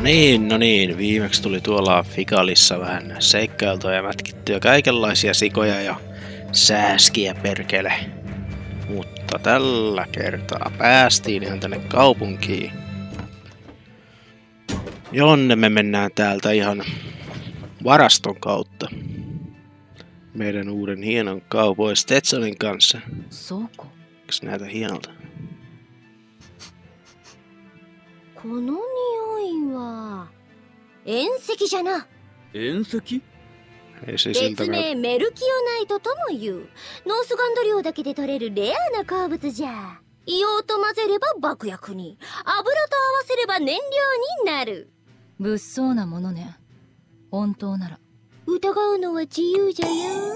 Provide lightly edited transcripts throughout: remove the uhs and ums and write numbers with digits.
No niin, viimeksi tuli tuolla Fikalissa vähän seikkailtua ja mätkittyä kaikenlaisia sikoja ja sääskiä perkele. Mutta tällä kertaa päästiin ihan tänne kaupunkiin, jonne me mennään täältä ihan varaston kautta. Meidän uuden hienon cowboy Stetsonin kanssa. Eiks näytä hienolta? この匂いは遠石じゃな。 遠石？ 別名メルキオナイトとも言う。ノースガンド領だけで取れるレアな鉱物じゃ。硫黄と混ぜれば爆薬に、油と合わせれば燃料になる。 物騒なものね。本当なら。 疑うのは自由じゃよ。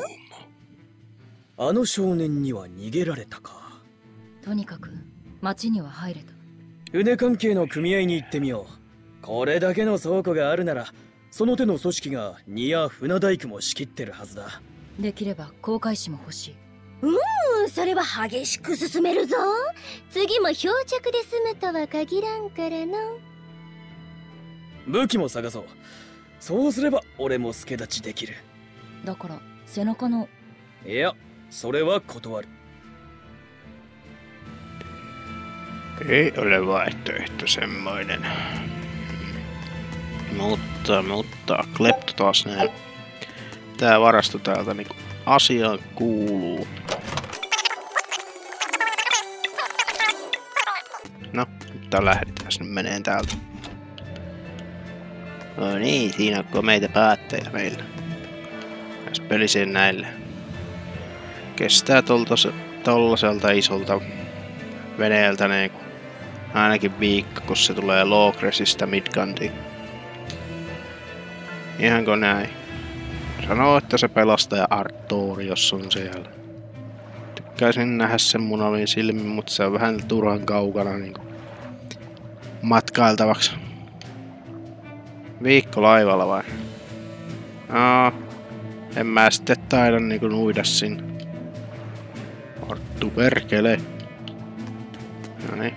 あの少年には逃げられたか。 とにかく町には入れた。 船関係の組合に行ってみよう。これだけの倉庫があるなら、その手の組織が荷や船大工も仕切ってるはずだ。 できれば航海士も欲しい。 それは激しく進めるぞ。次も漂着で済むとは限らんからの。 武器も探そう。そうすれば俺も助立ちできる。 だから背中の。 いや、それは断る。 Ei ole vaihtoehto semmoinen. Mutta klepto taas näin. Tää varasto täältä niinku asiaan kuuluu. No, nyt lähdetään sinne meneen täältä. No niin, siinä on komeita päättäjä meillä. Jos peliseen näille. Kestää tollaselta isolta veneeltä niinku ainakin viikko, kun se tulee Logresista Midgandiin. Ihanko näin? Sanoo, että se pelastaja Artorios on siellä. Tykkäisin nähdä sen mun omin silmin, mutta se on vähän turhan kaukana niinku matkailtavaksi. Viikko laivalla vai? En mä sitten taida niinku nuida sinne. Arttu perkele. Noniin.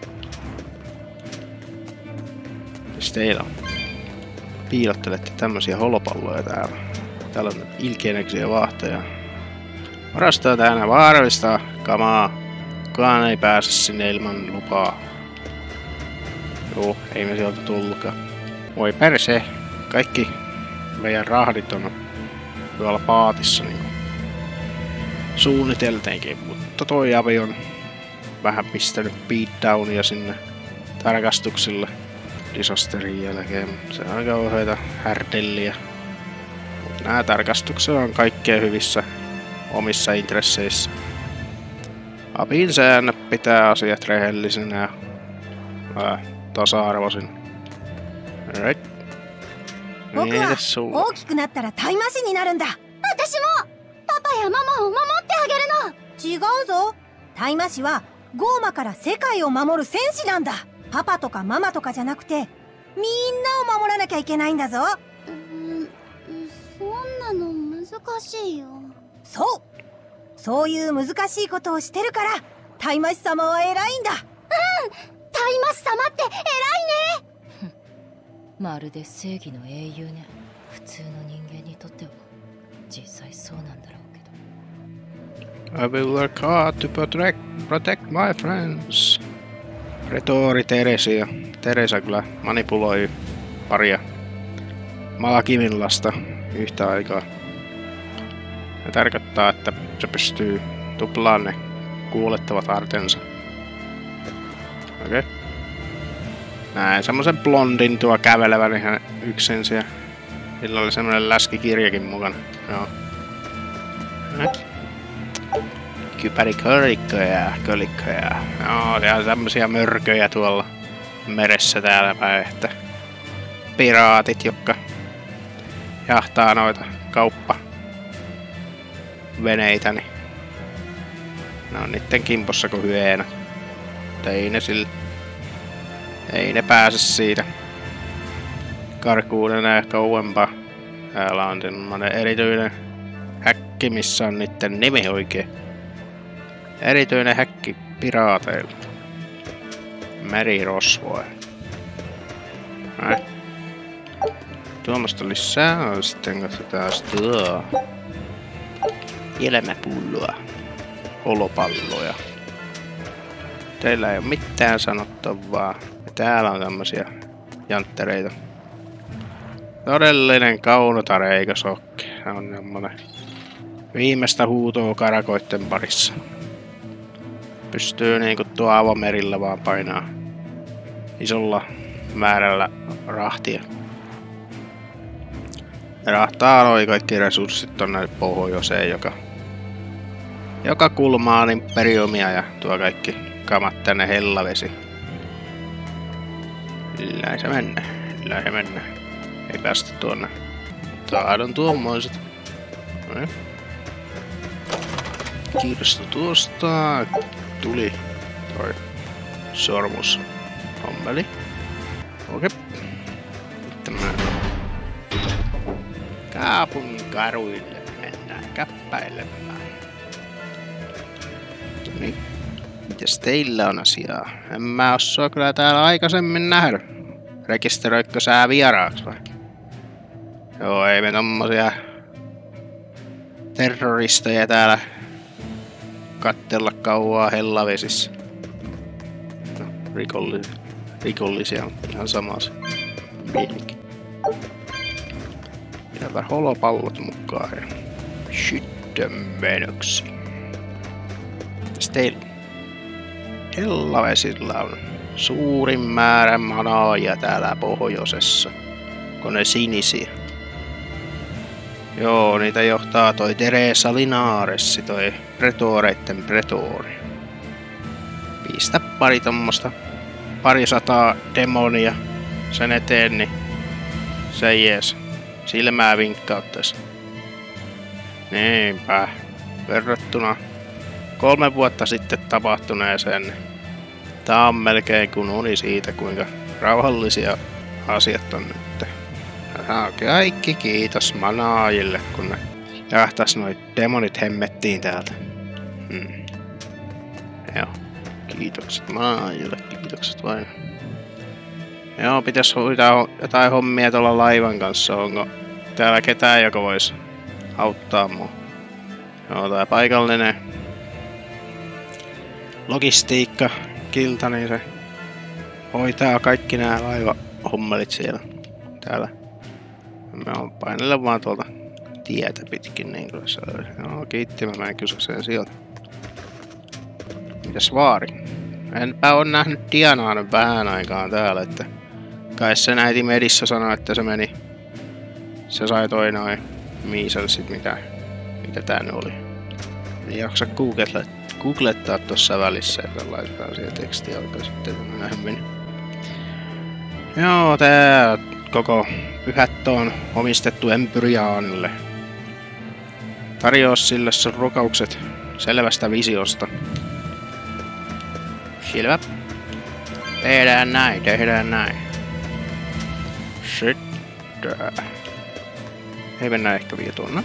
Mitäs teillä on? Piilottelette tämmösiä holopalloja täällä. Täällä on ilkeenäköisiä vaahtoja. Varastoa täynnä vaarallista kamaa. Kukaan ei pääse sinne ilman lupaa. Joo, ei me sieltä tullutkaan. Voi perse. Kaikki meidän rahdit on tuolla paatissa niinku suunniteltiinkin, mutta toi avi on vähän pistänyt beatdownia sinne tarkastuksille disasterin jälkeen. Se on aika ohjeita härdelliä. Nää tarkastukset on kaikkea hyvissä omissa intresseissä. Apin säännöt pitää asiat rehellisenä ja tasa-arvoisin. Right. 僕は大きくなったらタイマシになるんだ。私もパパやママを守ってあげるの。違うぞ。タイマシはゴーマから世界を守る戦士なんだ。パパとかママとかじゃなくてみんなを守らなきゃいけないんだぞ。そんなの難しいよ。そういう難しいことをしてるからタイマシ様は偉いんだ。タイマシ様って偉いね。 まるで正義の英雄ね。普通の人間にとっては実際そうなんだろうけど。 I will work hard to protect my friends. Retori Teresia. Teresa kyllä manipuloi paria Malakimillasta yhtä aikaa. Se tarkoittaa, että se pystyy tuplaan ne kuulettavat artensa. Okei. Näin semmosen blondin tuo kävelevän ihan yksin siellä. Sillä oli semmonen läskikirjakin mukana. Joo. Kypärikolikkoja. Joo, siellä on tämmösiä mörköjä tuolla meressä täällä päin, että piraatit, jotka jahtaa noita kauppaveneitä, niin ne on niitten kimpossa kuin hyeenä. Ei ne pääse siitä karkuun enää kauempaa. Täällä on semmonen erityinen häkki, missä on niitten nimi oikein. Erityinen häkki piraateilla. Merirosvoja. Tuommoista lisää. Sitten katsotaan tuo. Elämäpulloa. Holopalloja. Teillä ei ole mitään sanottavaa. Ja täällä on tämmösiä janttereita. Todellinen kaunotareikosokki. Se on semmonen viimeistä huutoa karakoitten parissa. Pystyy niinku tuo avomerillä vaan painaa isolla määrällä rahtia. Ja rahtaa noi kaikki resurssit tonne pohjoiseen, joka kulmaa imperiumia ja tuo kaikki kamat tänne hellavesi. Näin se mennään. Ei päästä tuonne. Taadon tuommoiset. Noin. Kiitos tuosta. Tuli toi sormus hommeli. Okei. Sitten mä kaupungin karuille mennään käppäilemään. Niin. Mitäs teillä on asiaa? En mä oo sua kyllä täällä aikaisemmin nähnyt. Rekisteröitkö sä vieraaksi vai? Joo, ei me tommosia terroristeja täällä kattella kauaa hellavesissä. No, rikollisia on ihan sama se meininki. Pidetään holopallot mukaan ja sitten menoksi. Sitten hellavesillä on suurin määrä manaajia täällä pohjoisessa, kun ne sinisiä. Joo, niitä johtaa toi Teresa Linares, toi pretoreitten pretori. Pistä parisataa demonia sen eteen, niin se jees. Silmää vinkkauttais. Niinpä. Verrattuna 3 vuotta sitten tapahtuneeseen. Tää on melkein kuin uni siitä, kuinka rauhallisia asiat on nyt. Kaikki kiitos manaajille, kun ne jahtas noit demonit hemmettiin täältä. Joo, kiitokset manaajille, kiitokset vain. Joo, pitäis hoitaa jotain hommia tuolla laivan kanssa. Onko täällä ketään, joka vois auttaa mua? Joo, tää paikallinen logistiikka kilta, niin se hoitaa kaikki nää laivahommelit siellä. Täällä. Mä oon painella vaan tuolta tietä pitkin, niin kyllä se oli. Joo, kiitti, mä en kysy sen sieltä. Mitäs vaari? Enpä oo nähnyt Dianaa nyt vähän aikaan täällä, että kai se äiti Medissä sanoi, että se meni. Se sai toi noin miiselsit, mitä tää nyt oli. Ei jaksa googlettaa tossa välissä, että laitetaan siellä tekstiä oikein sitten myöhemmin. Joo, tää koko pyhättö on omistettu Empyriaanille. Tarjoa sille sun rukoukset selvästä visiosta. Selvä. Tehdään näin. Sitten. Ei mennä ehkä vielä tuonne.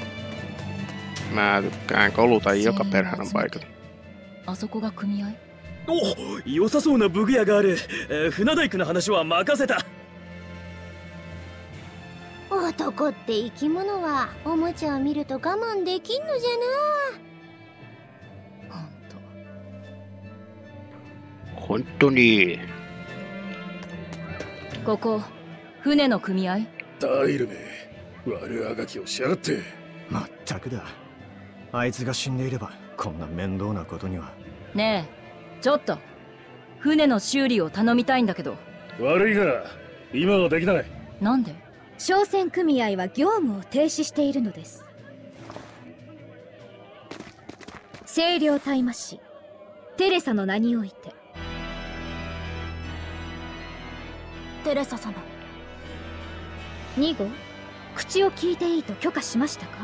Mä tykkään koluta joka perhana paikalla. お、良さそうな武具屋がある。船大工の話は任せた。 男って生き物はおもちゃを見ると我慢できんのじゃな。 本当に。 ここ船の組合？ ダイルめ、悪あがきをしやがって。 まったくだ。あいつが死んでいればこんな面倒なことには。 ねえ。ちょっと船の修理を頼みたいんだけど。 悪いが今はできない。 なんで？ 商船組合は業務を停止しているのです。清涼大魔師テレサの名において。テレサ様、2号、口を聞いていいと許可しましたか？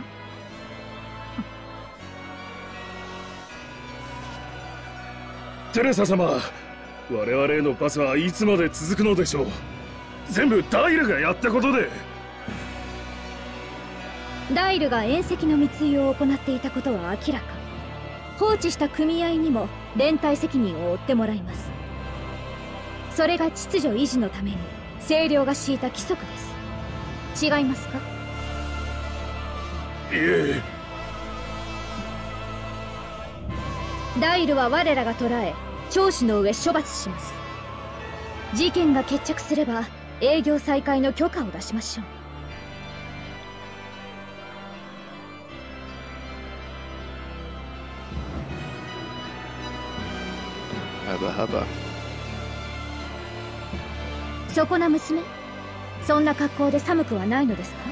テレサ様、我々へのパスはいつまで続くのでしょう。全部ダイルがやったことで。 ダイルが縁石の密輸を行っていたことは明らか。放置した組合にも連帯責任を負ってもらいます。それが秩序維持のために清涼が敷いた規則です。 違いますか？ いえ。 ダイルは我らが捕らえ、聴取の上処罰します。事件が決着すれば営業再開の許可を出しましょう。 はば。 そこな娘、そんな格好で寒くはないのですか？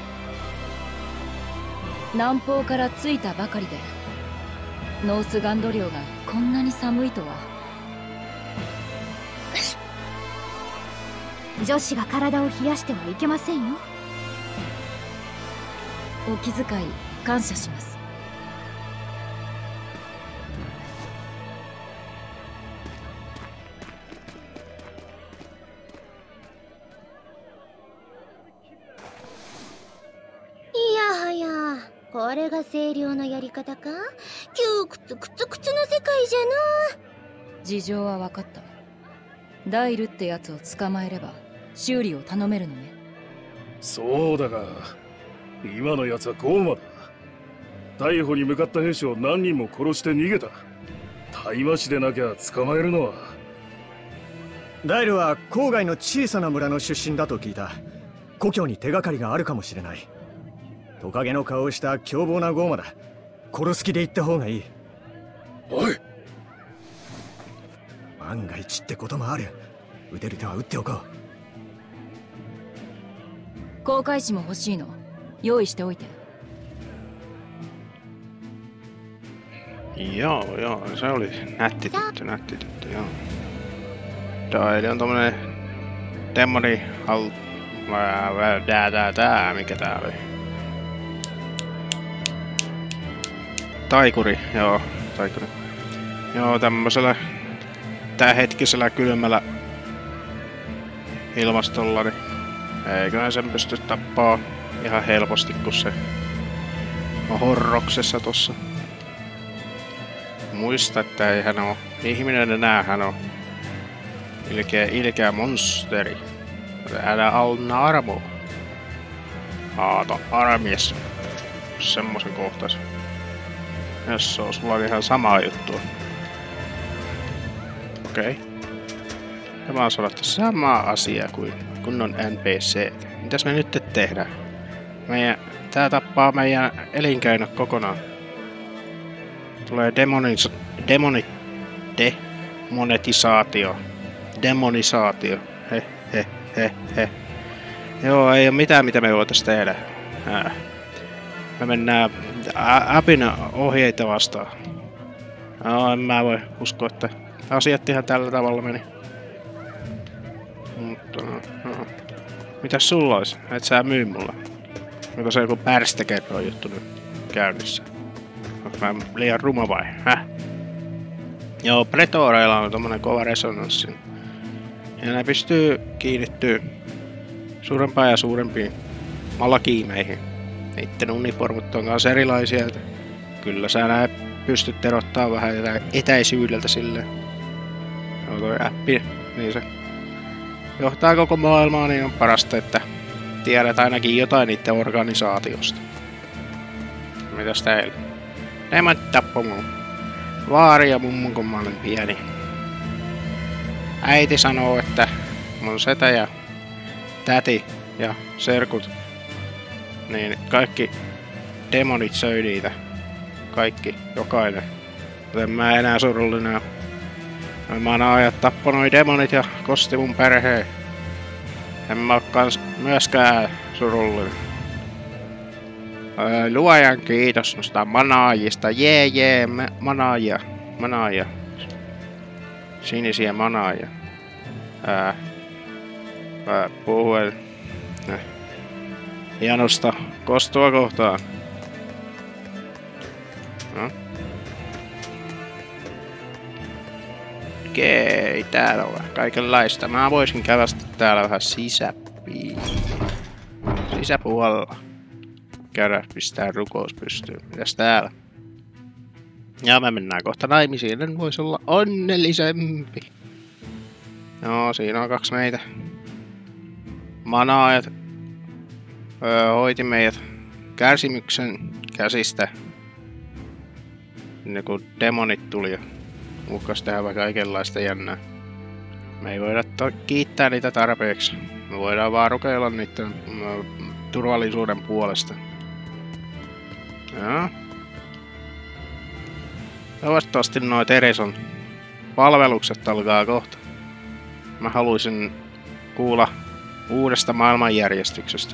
南方から着いたばかりで、ノースガンド領がこんなに寒いとは。 女子が体を冷やしてはいけませんよ。 お気遣い感謝します。 いやはや、これが清涼のやり方か？窮屈くつくつの世界じゃな。 事情は分かった。ダイルってやつを捕まえれば修理を頼めるのね。 そうだが、今のやつはゴーマだ。逮捕に向かった兵士を何人も殺して逃げた。大麻師でなきゃ捕まえるのは。 ダイルは郊外の小さな村の出身だと聞いた。故郷に手がかりがあるかもしれない。トカゲの顔をした凶暴なゴーマだ。殺す気で行った方がいい。 おい、 万が一ってこともある。撃てる手は撃っておこう。 航海士も欲しいの。用意しておいて。 Joo, se oli nätti tyttö, joo. Eli on tommonen demoni mikä tää oli? Taikuri, joo, taikuri. Joo, tämmöisellä hetkisellä kylmällä ilmastolla, niin eiköhän sen pysty tappaa ihan helposti, kun se on horroksessa tossa. Muista, että ei hän oo ihminen enää, hän on ilkeä monsteri. Älä alna armo. Armies. Semmosen kohtais. Jos se on sulla ihan samaa juttua. Okei. Tämä on sanottu sama asia kuin kunnon NPC. Mitäs me nyt tehdään? Tää tappaa meidän elinkeinot kokonaan. Tulee demonisaatio. He. Joo, ei oo mitään mitä me voitais tehdä. Me mennään Abin ohjeita vastaan. En mä voi uskoa, että asiat ihan tällä tavalla meni. Mutta mitäs sulla ois? Et sä myy mulle? Onko se joku pärstäkerron juttu nyt käynnissä? Onko mä liian ruma vai? Joo, Pretoreilla on tommonen kova resonanssi. Ja ne pystyy kiinnittyä suurempaan ja suurempiin malakiimeihin. Niitten uniformut on kanssa erilaisia. Kyllä sä näet pystyt erottaa vähän etäisyydeltä silleen. Joo, toi appi, niin se johtaa koko maailmaa, niin on parasta, että tiedät ainakin jotain niitten organisaatiosta. Mitäs teillä? Nämä tappoi mun vaari ja mummon, kun mä olin pieni. Äiti sanoo, että mun setä ja täti ja serkut, niin kaikki demonit söi niitä. Kaikki, jokainen. Joten mä enää surullinen. Mä oon ajat tappoi noi demonit ja kosti mun perheen. En mä oo myöskään surullinen. Luojan kiitos noista manaajista. Jee, manaajia. Sinisiä manaajia. Puhuen hienosta kostua kohtaan. No. Okei, täällä on kaikenlaista. Mä voisin kävästä täällä vähän sisäpuolella. Käydä pistää rukous pystyyn. Mitäs täällä? Ja me mennään kohta naimisiin. En voisi olla onnellisempi. Joo, siinä on kaksi meitä. Manaajat. hoiti meidät kärsimyksen käsistä. Ennen kuin demonit tuli ja uhkas tehdä vaikka kaikenlaista jännää. Me ei voida kiittää niitä tarpeeksi. Me voidaan vaan rukeilla niiden turvallisuuden puolesta. Joo. Toivottavasti noi Tereson palvelukset alkaa kohta. Mä haluaisin kuulla uudesta maailmanjärjestyksestä.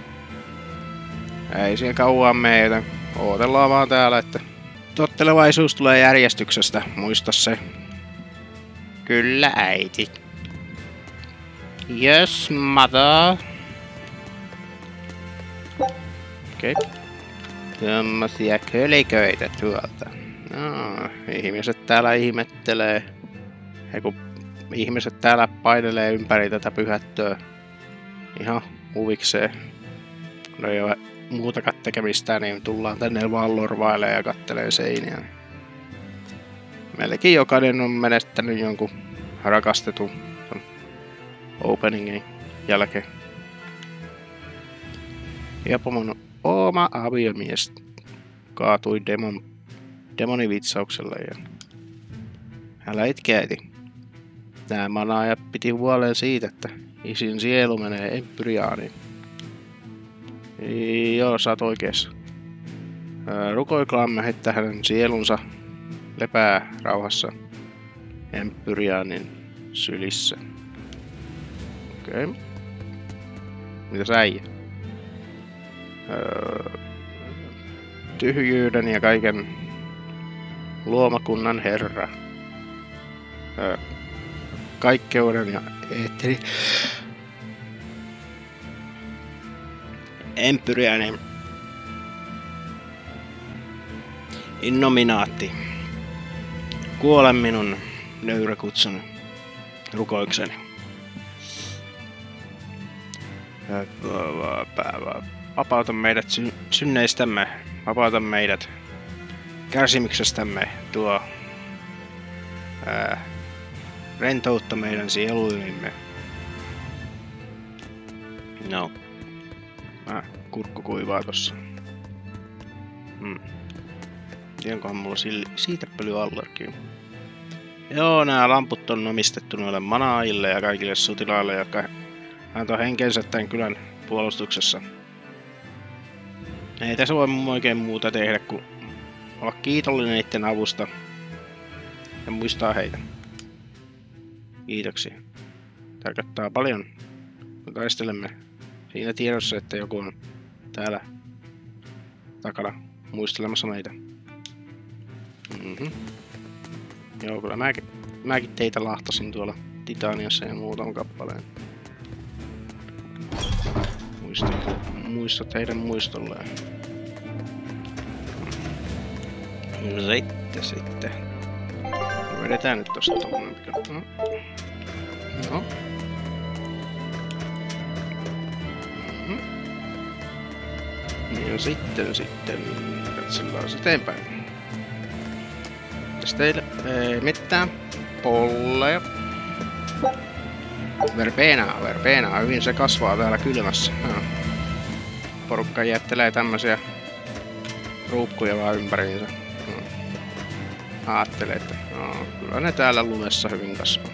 Ei siihen kauan meitä. Ootellaan vaan täällä, että tottelevaisuus tulee järjestyksestä. Muista se. Kyllä, äiti. Yes, mother. Okei. Tämmösiä köliköitä tuolta. No, ihmiset täällä ihmettelee. Ja kun ihmiset täällä painelee ympäri tätä pyhättöä ihan huvikseen. Kun ei ole muutakaan tekemistä, niin tullaan tänne vaan lorvailemaan ja kattelee seiniä. Meilläkin jokainen on menettänyt jonkun rakastetun openingin jälkeen. Jopa mun oma aviomies kaatui demonivitsauksella ja älä itke, äiti. Tää manaaja piti huolen siitä, että isin sielu menee Empyriaaniin. Joo, sä oot oikeassa. Rukoilkaamme, että hänen sielunsa lepää rauhassa Empyriaanin sylissä. Okei. Mitäs äijä? Tyhjyyden ja kaiken luomakunnan herra. Kaikkeuden ja eetteri. Empyriaanin innominaatti. Kuole minun nöyrä kutsun rukoikseni. Vapauta meidät synneistämme. Vapauta meidät kärsimyksestämme. Tuo rentoutta meidän sieluimme. No. Kurkku kuivaa tossa. Tiedänköhän mulla siitepölyallergia. Joo, nämä lamput on omistettu noille manaajille ja kaikille sotilaille, jotka antoi henkensä tämän kylän puolustuksessa. Ei tässä voi oikein muuta tehdä kuin olla kiitollinen niiden avusta ja muistaa heitä. Kiitoksia. Tarkoittaa paljon, kun taistelemme siinä tiedossa, että joku on täällä takana muistelemassa meitä. Joo, kyllä mäkin teitä lahtasin tuolla Titaniassa ja muutaman kappaleen. Muistot heidän muistolleen. Sitten. Vedetään nyt tosta tommonen. No. Ja sitten katsellaan eteenpäin. Tässä teille ei mitään. Polleja. Verbena. Hyvin se kasvaa täällä kylmässä. Porukka jättelee tämmösiä ruukkuja vaan ympäriinsä. Aattelee, että kyllä ne täällä lumessa hyvin kasvaa.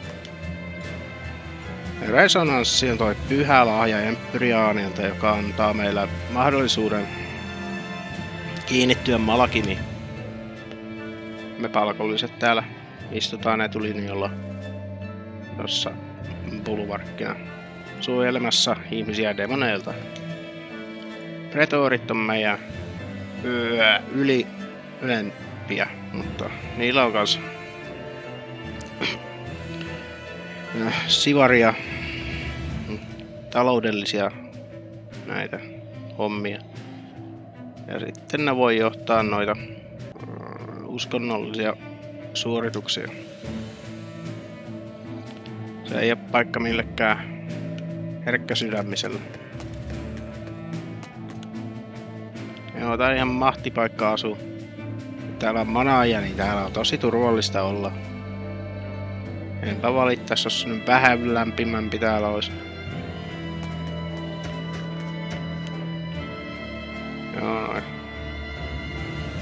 Resonanssi on toi pyhä lahja Empyriaanilta, joka antaa meillä mahdollisuuden kiinnittyä Malakimiin. Me palkolliset täällä istutaan etulinjalla tuossa bulvarkkina suojelemassa ihmisiä demoneilta. Pretorit on meidän ylempiä, mutta niillä on kans sivaria taloudellisia näitä hommia. Ja sitten ne voi johtaa noita uskonnollisia suorituksia. Se ei ole paikka millekään herkkäsydämisellä. Joo, tää on ihan mahtipaikka asua. Täällä on manaaja, niin täällä on tosi turvallista olla. Enpä valittais, jos nyt vähän lämpimämpi täällä olisi.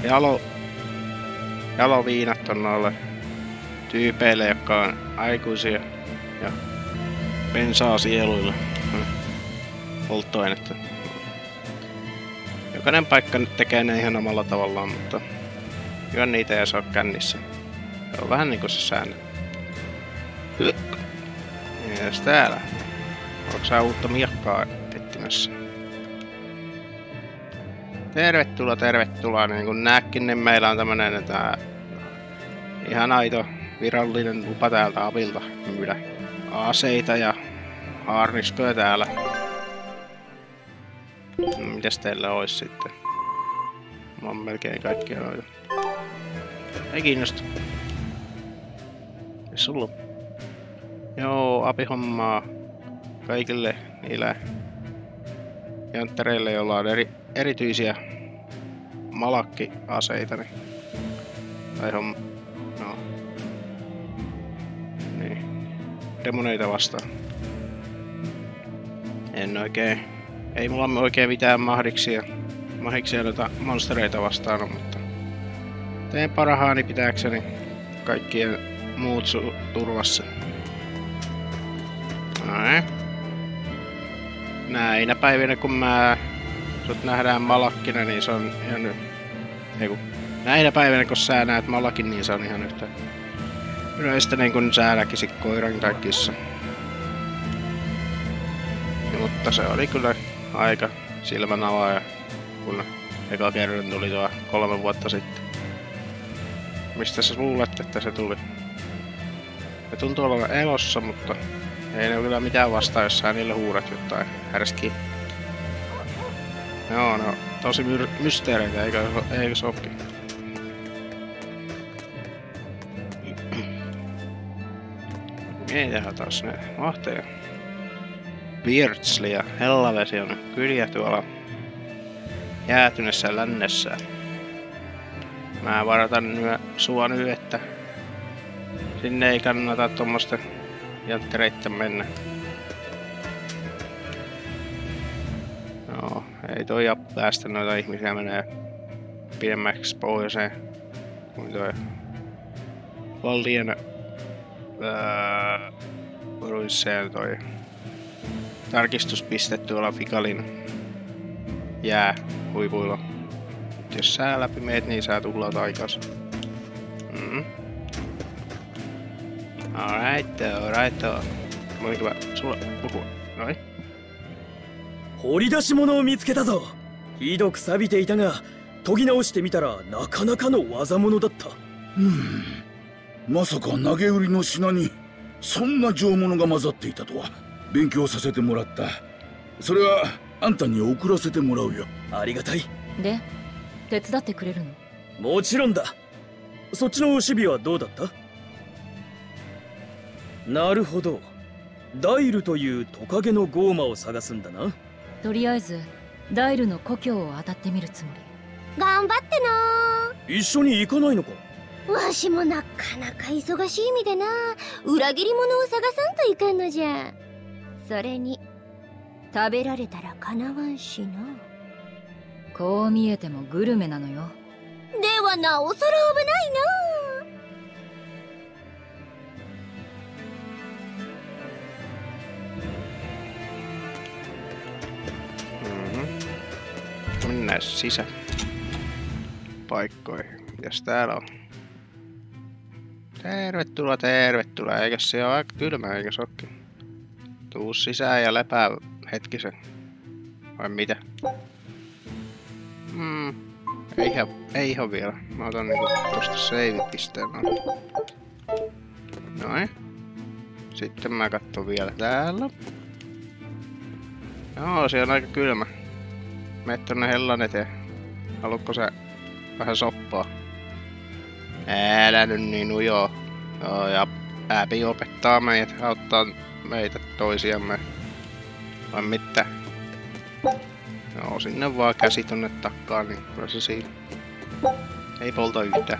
jaloviinat on noille tyypeille, jotka on aikuisia ja bensaa sieluilla. Polttoainetta. Jokainen paikka nyt tekee ne ihan omalla tavallaan, mutta kyllä niitä ei saa kännissä. Se on vähän niinku se säännö. Mitäs täällä? Onko sä uutta miekkaa etsimässä? Tervetuloa, tervetuloa. Niin kuin näkin, niin meillä on tämmönen ihan aito virallinen lupa täältä Apilta myydä aseita ja haarniskoja täällä. Mitäs teillä ois sitten? Mä oon melkein kaikkia noita. Ei kiinnosta. Ei sulla? Joo, Api-hommaa kaikille niillä janttereille, joilla on erityisiä malakki-aseita. Tai no. Niin. Demoneita vastaan. En oikein. Ei mulla oikein mitään mahdiksia noita monstereita vastaan, mutta teen parhaani pitääkseni kaikkien muut turvassa. Noin. Näinä päivinä kun sut nähdään malakkina, niin se on ihan näinä päivinä kun sä näet malakin, niin se on ihan yhtä yleistä niin kun sä näkisit koiran tai kissa. Mutta se oli kyllä aika silmän avaaja, kun eka kerran tuli tuo 3 vuotta sitten. Mistä sä luulet, että se tuli? Se tuntuu olevan elossa, mutta ei ne ole kyllä mitään vastaa, jos sä niille huudat jotain härskiä. Joo, no tosi mysteereitä, eikö se ookin? Mietitään taas ne mahteja. Beardsley ja Hellavesi on kyliä tuolla jäätyneessä lännessä. Mä varoitan sua nyt, että sinne ei kannata tuommoisten janttereitten mennä. No, ei toi päästä noita ihmisiä menee pidemmäksi pohjoiseen kuin toi Valdien Ruisseen toi tarkistuspiste tuolla Fikalin jäähuipuilla. Jos sä läpi meet, niin sä tuhlaat aikas. Alright. Voinko mä sulla puhua? Noin. 掘り出し物を見つけたぞ。ひどく錆びていたが、研ぎ直してみたらなかなかの技物だった。 まさか投げ売りの品にそんな上物が混ざっていたとは。勉強させてもらった。それはあんたに送らせてもらうよ。 ありがたい。 で、手伝ってくれるの？ もちろんだ。そっちの守備はどうだった？なるほど。ダイルというトカゲのゴーマを探すんだな。 とりあえずダイルの故郷を当たってみるつもり。 頑張ってな。 一緒に行かないのか？ わしもなかなか忙しい身でな、裏切り者を探さんといかんのじゃ。それに食べられたらかなわんしな。 こう見えてもグルメなのよ。 ではなおさら危ないな。 Mennään sisäpaikkoihin. Mitäs täällä on? Tervetuloa. Eikös se ole aika kylmä, eikä sokki? Tuu sisään ja lepää hetkisen. Vai mitä? Ei ihan vielä. Mä otan niinku tosta save-pisteen. Noin. Sitten mä katson vielä täällä. Joo, se on aika kylmä. Mene tonne hellan eteen. Haluatko sä vähän soppaa? Älä nyt niin ujoo. Joo, ja Abby opettaa meitä, auttaa meitä toisiamme. Vai mitä? Joo, sinne vaan käsi tonne takkaan, niin kyllä se siinä. Ei polta yhtään.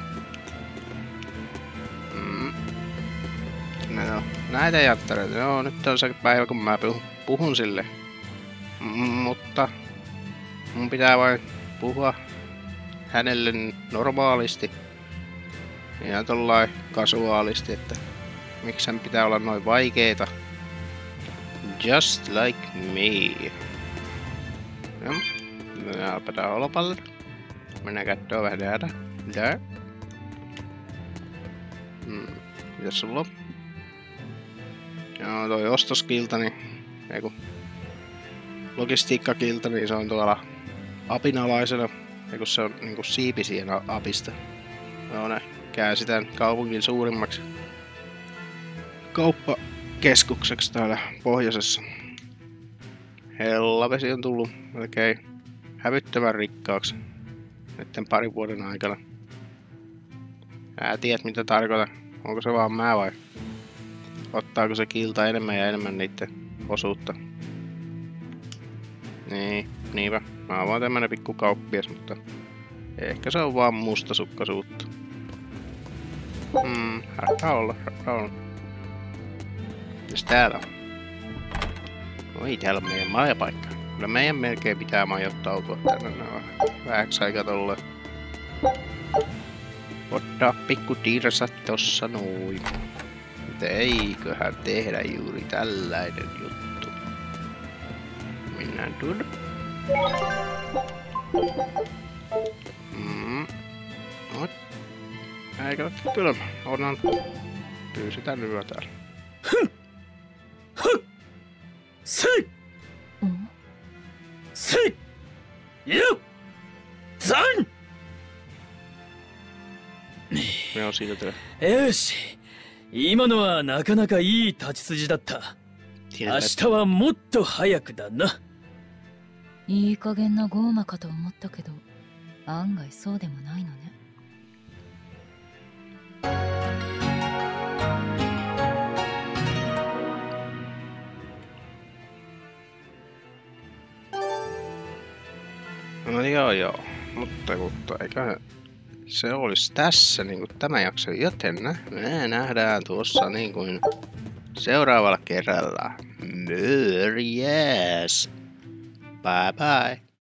No, näitä jattareita. Joo, nyt on se päivä, kun mä puhun sille. Mutta mun pitää vain puhua hänelle normaalisti. Ihan tollain kasuaalisti, että miksi sen pitää olla noin vaikeeta. Just like me. Joo. Mennäänpä tää holopalle. Mennään katsoa vähän jäädä. Mitä? Mitäs sulla on? Joo, toi ostoskilta, niin... Eiku... Logistiikkakilta, niin se on tuolla apinalaisena. Eiku se on niinku siipi siihen apista. Joo, ne käänsitään kaupungin suurimmaksi kauppakeskukseksi täällä pohjoisessa. Hellavesi on tullut melkein hävyttömän rikkaaksi näiden parin vuoden aikana. Ää tiedät mitä tarkoitan. Onko se vaan mä vai? Ottaako se kilta enemmän ja enemmän niitten osuutta? Niin, niinpä. Mä oon vaan tämmönen pikku kauppias, mutta ehkä se on vaan mustasukkaisuutta. Harpaa olla. Mitäs täällä on? Oi, täällä on meidän majapaikka. Kyllä meidän melkein pitää majoittautua tänne vähäksi aikaa tolleen. Ottaa pikku tirsat tossa noin. Mutta eiköhän tehdä juuri tällainen juttu. Mennään tuonne. Eikä ole kylmä. Onhan. Pyysetään lyö täällä. Sei! Sei! Joo! Zan! 目をついてて。 よし、今のはなかなかいい立ち筋だった。明日はもっと早くだな。 いい加減なゴーマかと思ったけど、案外そうでもないのね。 No joo, mutta eiköhän se olisi tässä niin tämä jakso, joten me nähdään tuossa niin kuin seuraavalla kerralla. Morjes! Bye bye!